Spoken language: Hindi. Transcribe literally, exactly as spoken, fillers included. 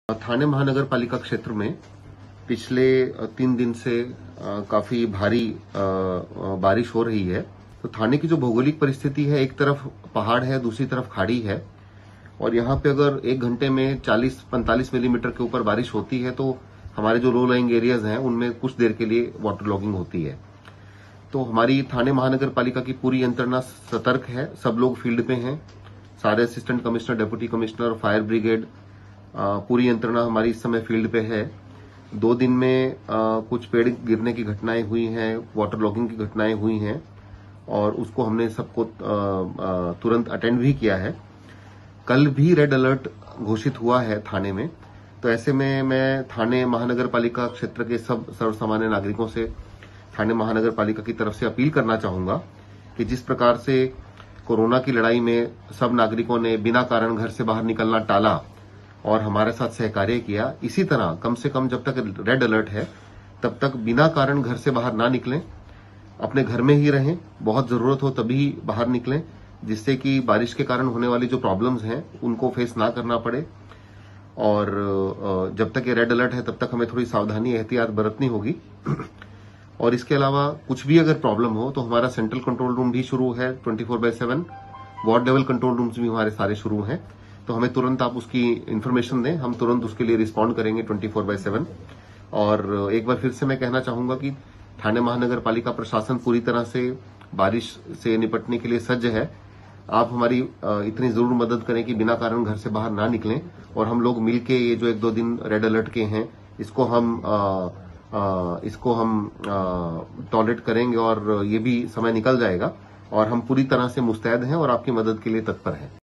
थाने महानगर पालिका क्षेत्र में पिछले तीन दिन से काफी भारी बारिश हो रही है। तो थाने की जो भौगोलिक परिस्थिति है, एक तरफ पहाड़ है, दूसरी तरफ खाड़ी है और यहाँ पे अगर एक घंटे में चालीस पैंतालीस मिलीमीटर के ऊपर बारिश होती है तो हमारे जो लो लाइंग एरियाज हैं उनमें कुछ देर के लिए वाटर लॉगिंग होती है। तो हमारी थाने महानगर पालिका की पूरी यंत्रणा सतर्क है, सब लोग फील्ड पे हैं, सारे assistant commissioner, deputy commissioner, fire brigade, पूरी यंत्रणा हमारी इस समय फील्ड पे है। दो दिन में आ, कुछ पेड़ गिरने की घटनाएं हुई हैं, वाटर लॉगिंग की घटनाएं हुई हैं और उसको हमने सबको तुरंत अटेंड भी किया है। कल भी रेड अलर्ट घोषित हुआ है थाने में। तो ऐसे में मैं थाने महानगर पालिका क्षेत्र के सब सर्वसामान्य नागरिकों से थाने महानगर पालिका की तरफ से अपील करना चाहूंगा कि जिस प्रकार से कोरोना की लड़ाई में सब नागरिकों ने बिना कारण घर से बाहर निकलना टाला और हमारे साथ सहकार्य किया, इसी तरह कम से कम जब तक रेड अलर्ट है तब तक बिना कारण घर से बाहर ना निकलें, अपने घर में ही रहें, बहुत जरूरत हो तभी बाहर निकलें, जिससे कि बारिश के कारण होने वाली जो प्रॉब्लम्स हैं उनको फेस ना करना पड़े। और जब तक ये रेड अलर्ट है तब तक हमें थोड़ी सावधानी एहतियात बरतनी होगी। और इसके अलावा कुछ भी अगर प्रॉब्लम हो तो हमारा सेंट्रल कंट्रोल रूम भी शुरू है twenty four by seven, ward level control rooms भी हमारे सारे शुरू हैं। तो हमें तुरंत आप उसकी इन्फॉर्मेशन दें, हम तुरंत उसके लिए रिस्पॉन्ड करेंगे ट्वेंटी फोर बाय सेवन। और एक बार फिर से मैं कहना चाहूंगा कि थाने महानगर पालिका प्रशासन पूरी तरह से बारिश से निपटने के लिए सज्ज है। आप हमारी इतनी जरूर मदद करें कि बिना कारण घर से बाहर ना निकलें और हम लोग मिलके ये जो एक दो दिन रेड अलर्ट के हैं इसको हम आ, आ, इसको हम टॉलरेट करेंगे और ये भी समय निकल जाएगा और हम पूरी तरह से मुस्तैद हैं और आपकी मदद के लिए तत्पर हैं।